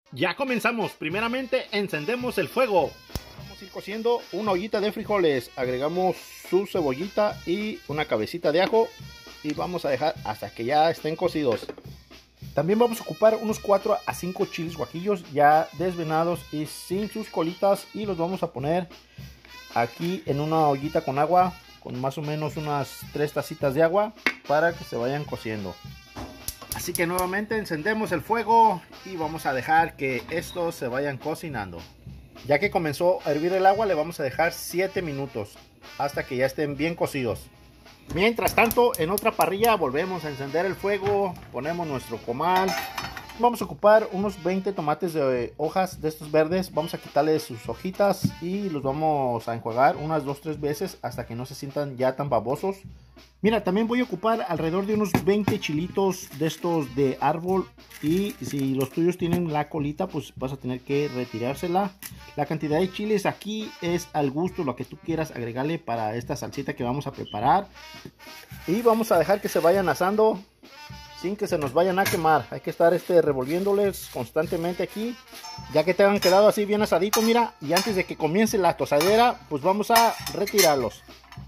Ya comenzamos. Primeramente encendemos el fuego. Vamos a ir cociendo una ollita de frijoles. Agregamos su cebollita y una cabecita de ajo. Y vamos a dejar hasta que ya estén cocidos. También vamos a ocupar unos 4 a 5 chiles guajillos ya desvenados y sin sus colitas. Y los vamos a poner aquí en una ollita con agua. Con más o menos unas 3 tacitas de agua para que se vayan cociendo. Así que nuevamente encendemos el fuego y vamos a dejar que estos se vayan cocinando. Ya que comenzó a hervir el agua, le vamos a dejar 7 minutos hasta que ya estén bien cocidos. Mientras tanto, en otra parrilla volvemos a encender el fuego, ponemos nuestro comal. Vamos a ocupar unos 20 tomates de hojas de estos verdes. Vamos a quitarles sus hojitas y los vamos a enjuagar unas 2-3 veces hasta que no se sientan ya tan babosos. Mira, también voy a ocupar alrededor de unos 20 chilitos de estos de árbol. Y si los tuyos tienen la colita, pues vas a tener que retirársela. La cantidad de chiles aquí es al gusto, lo que tú quieras agregarle para esta salsita que vamos a preparar. Y vamos a dejar que se vayan asando sin que se nos vayan a quemar. Hay que estar revolviéndoles constantemente aquí, ya que te han quedado así bien asaditos, mira. Y antes de que comience la tosadera, pues vamos a retirarlos.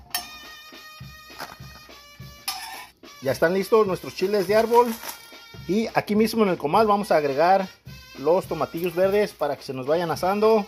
Ya están listos nuestros chiles de árbol. Y aquí mismo en el comal vamos a agregar los tomatillos verdes para que se nos vayan asando.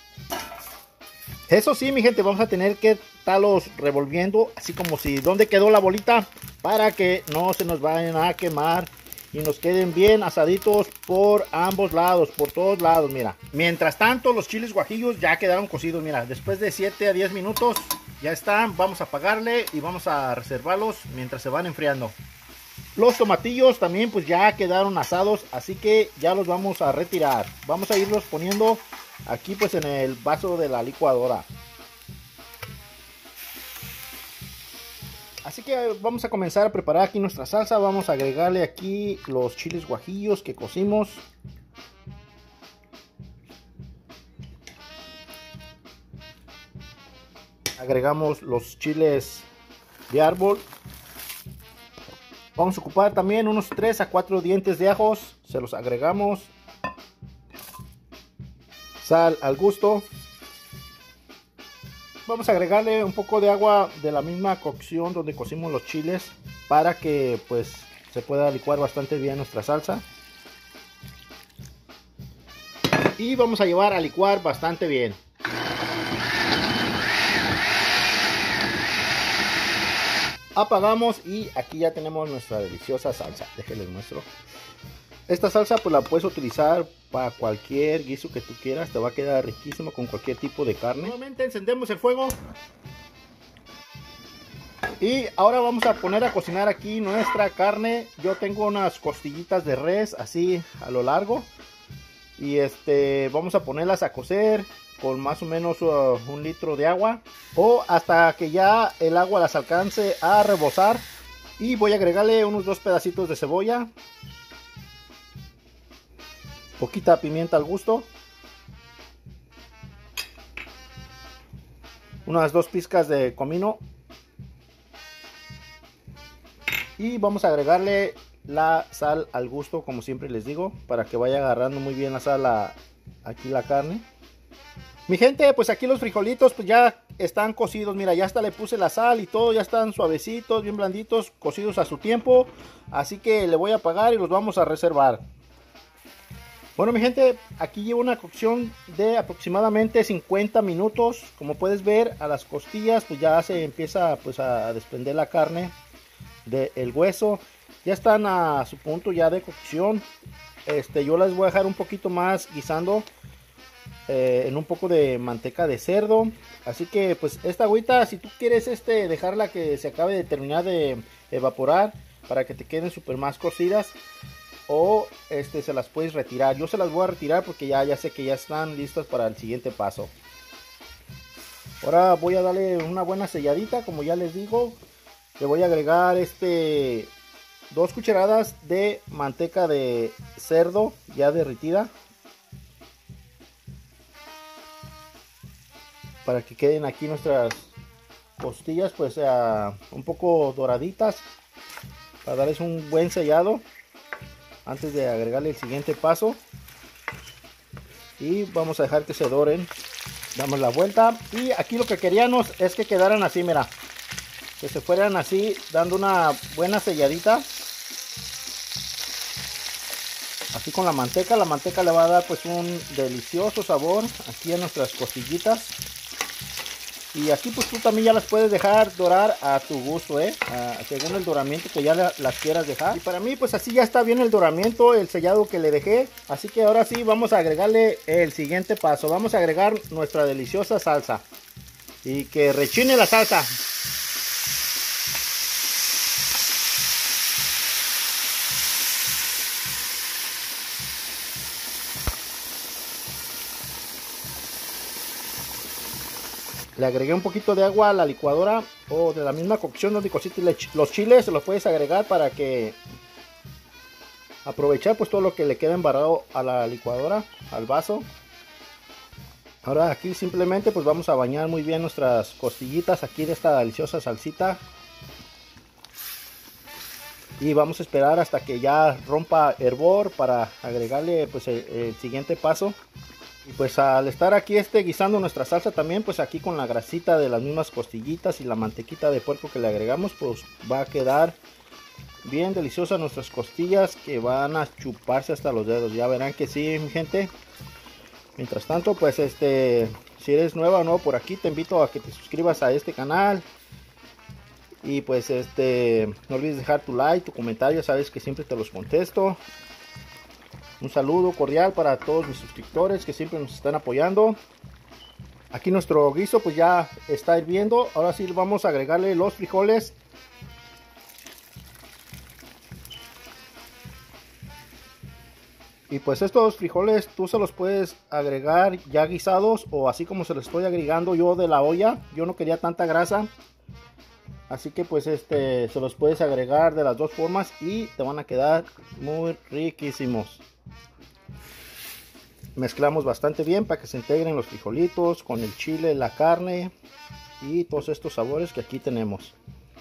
Eso sí, mi gente, vamos a tener que estarlos revolviendo, así como si donde quedó la bolita, para que no se nos vayan a quemar y nos queden bien asaditos por ambos lados, por todos lados, mira. Mientras tanto, los chiles guajillos ya quedaron cocidos, mira, después de 7 a 10 minutos ya están. Vamos a apagarle y vamos a reservarlos mientras se van enfriando. Los tomatillos también pues ya quedaron asados, así que ya los vamos a retirar. Vamos a irlos poniendo aquí pues en el vaso de la licuadora. Así que vamos a comenzar a preparar aquí nuestra salsa. Vamos a agregarle aquí los chiles guajillos que cocimos. Agregamos los chiles de árbol. Vamos a ocupar también unos 3 a 4 dientes de ajos. Se los agregamos. Sal al gusto. Vamos a agregarle un poco de agua de la misma cocción donde cocimos los chiles, para que pues se pueda licuar bastante bien nuestra salsa. Y vamos a llevar a licuar bastante bien. Apagamos y aquí ya tenemos nuestra deliciosa salsa. Déjenles muestro. Esta salsa pues la puedes utilizar para cualquier guiso que tú quieras. Te va a quedar riquísimo con cualquier tipo de carne. Nuevamente encendemos el fuego. Y ahora vamos a poner a cocinar aquí nuestra carne. Yo tengo unas costillitas de res así a lo largo. Y vamos a ponerlas a cocer con más o menos 1 litro de agua, o hasta que ya el agua las alcance a rebosar. Y voy a agregarle unos 2 pedacitos de cebolla, poquita pimienta al gusto, unas 2 pizcas de comino, y vamos a agregarle la sal al gusto, como siempre les digo, para que vaya agarrando muy bien la sal aquí la carne. Mi gente, pues aquí los frijolitos pues ya están cocidos. Mira, ya hasta le puse la sal y todo. Ya están suavecitos, bien blanditos, cocidos a su tiempo. Así que le voy a apagar y los vamos a reservar. Bueno, mi gente, aquí llevo una cocción de aproximadamente 50 minutos. Como puedes ver, a las costillas pues ya se empieza pues a desprender la carne del hueso. Ya están a su punto ya de cocción. Yo las voy a dejar un poquito más guisando en un poco de manteca de cerdo. Así que pues esta agüita, si tú quieres dejarla que se acabe de terminar de evaporar para que te queden súper más cocidas, o se las puedes retirar. Yo se las voy a retirar porque ya sé que ya están listas para el siguiente paso. Ahora voy a darle una buena selladita, como ya les digo. Le voy a agregar 2 cucharadas de manteca de cerdo ya derretida, para que queden aquí nuestras costillas pues un poco doraditas, para darles un buen sellado antes de agregarle el siguiente paso. y vamos a dejar que se doren. Damos la vuelta y aquí lo que queríamos es que quedaran así, mira, que se fueran así dando una buena selladita. Así con la manteca le va a dar pues un delicioso sabor aquí a nuestras costillitas. Y aquí pues tú también ya las puedes dejar dorar a tu gusto, según el doramiento que ya las quieras dejar. Y para mí pues así ya está bien el doramiento, el sellado que le dejé. Así que ahora sí vamos a agregarle el siguiente paso. Vamos a agregar nuestra deliciosa salsa. Y que rechine la salsa. Le agregué un poquito de agua a la licuadora o de la misma cocción donde cociste los chiles, se los puedes agregar para que aprovechar pues todo lo que le queda embarrado a la licuadora, al vaso. Ahora aquí simplemente pues vamos a bañar muy bien nuestras costillitas aquí de esta deliciosa salsita. Y vamos a esperar hasta que ya rompa hervor para agregarle pues el siguiente paso. Y pues al estar aquí guisando nuestra salsa también, pues aquí con la grasita de las mismas costillitas y la mantequita de puerco que le agregamos, pues va a quedar bien deliciosa nuestras costillas que van a chuparse hasta los dedos. Ya verán que sí, mi gente. Mientras tanto, pues si eres nueva o nuevo por aquí, te invito a que te suscribas a este canal. Y pues no olvides dejar tu like, tu comentario, sabes que siempre te los contesto. Un saludo cordial para todos mis suscriptores que siempre nos están apoyando. Aquí nuestro guiso pues ya está hirviendo. Ahora sí vamos a agregarle los frijoles. Y pues estos frijoles tú se los puedes agregar ya guisados o así como se los estoy agregando yo de la olla. Yo no quería tanta grasa. Así que pues se los puedes agregar de las dos formas y te van a quedar muy riquísimos. Mezclamos bastante bien para que se integren los frijolitos con el chile, la carne y todos estos sabores que aquí tenemos.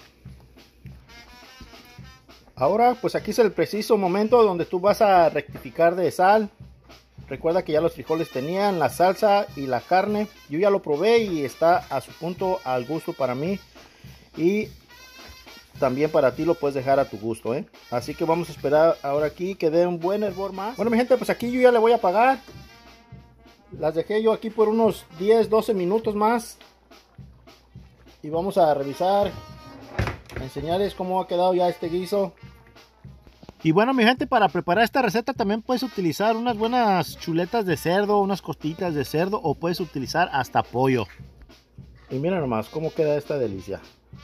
Ahora pues aquí es el preciso momento donde tú vas a rectificar de sal. Recuerda que ya los frijoles tenían la salsa y la carne. Yo ya lo probé y está a su punto, al gusto para mí. Y también para ti lo puedes dejar a tu gusto, Así que vamos a esperar ahora aquí que dé un buen hervor más. Bueno mi gente, pues aquí yo ya le voy a apagar. Las dejé yo aquí por unos 10-12 minutos más. Y vamos a revisar, a enseñarles cómo ha quedado ya este guiso. Y bueno mi gente, para preparar esta receta también puedes utilizar unas buenas chuletas de cerdo, unas costillitas de cerdo o puedes utilizar hasta pollo. Y mira nomás cómo queda esta delicia.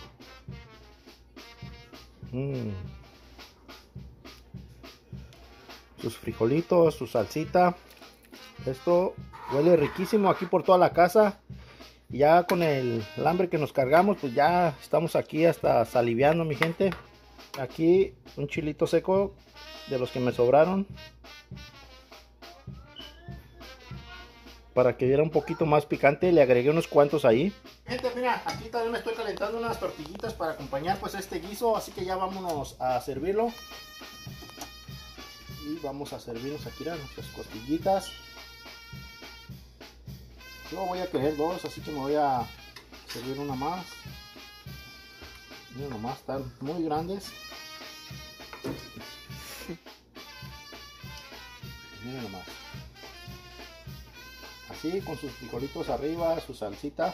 Sus frijolitos, su salsita. Esto huele riquísimo aquí por toda la casa. Y ya con el hambre que nos cargamos, pues ya estamos aquí hasta saliveando mi gente. Aquí un chilito seco de los que me sobraron, para que diera un poquito más picante, le agregué unos cuantos ahí. Gente, mira, aquí también me estoy calentando unas tortillitas para acompañar pues este guiso, así que ya vámonos a servirlo. Y vamos a servirnos aquí nuestras costillitas. Yo voy a querer dos, así que me voy a servir una más. Miren nomás, están muy grandes. Miren nomás. Así con sus frijolitos arriba, su salsita.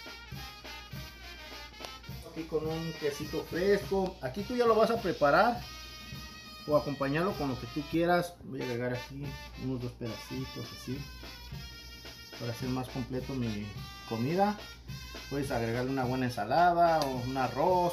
Aquí con un quesito fresco. Aquí tú ya lo vas a preparar o acompañarlo con lo que tú quieras. Voy a agregar aquí unos 2 pedacitos así para hacer más completo mi comida. Puedes agregarle una buena ensalada o un arroz,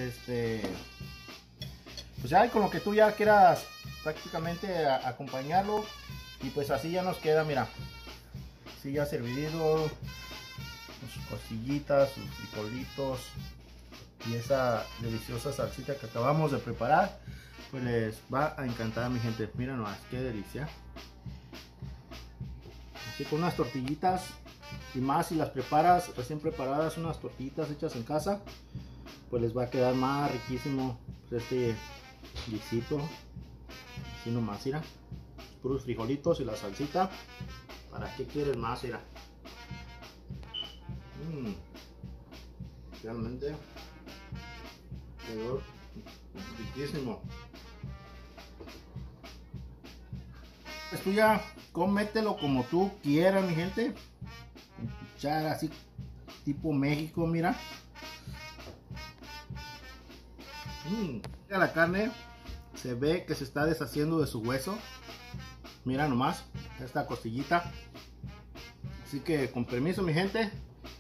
pues ya con lo que tú ya quieras prácticamente acompañarlo. Y pues así ya nos queda, mira, así ya servidito, con sus costillitas, sus frijolitos y esa deliciosa salsita que acabamos de preparar. Pues les va a encantar, mi gente. Mira nomás, qué delicia. Así con unas tortillitas, y más si las preparas recién preparadas, unas tortillitas hechas en casa, pues les va a quedar más riquísimo pues este guisito. Así nomás, mira, puros frijolitos y la salsita. ¿Para qué quieres más? Mira. Realmente quedó riquísimo. Esto ya, cómetelo como tú quieras, mi gente. Cuchara así, tipo México, mira. Mira la carne, se ve que se está deshaciendo de su hueso. Mira nomás, esta costillita. Así que con permiso, mi gente.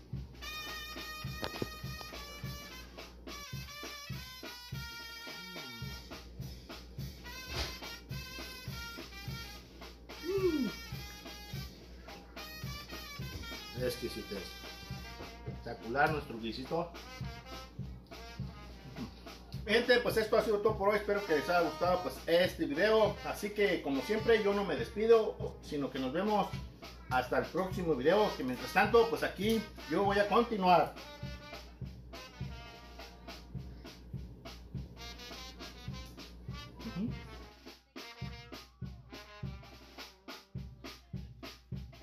Exquisitez. Espectacular nuestro guisito. Gente, pues esto ha sido todo por hoy. Espero que les haya gustado pues este video. Así que como siempre yo no me despido, sino que nos vemos hasta el próximo video. Que mientras tanto pues aquí yo voy a continuar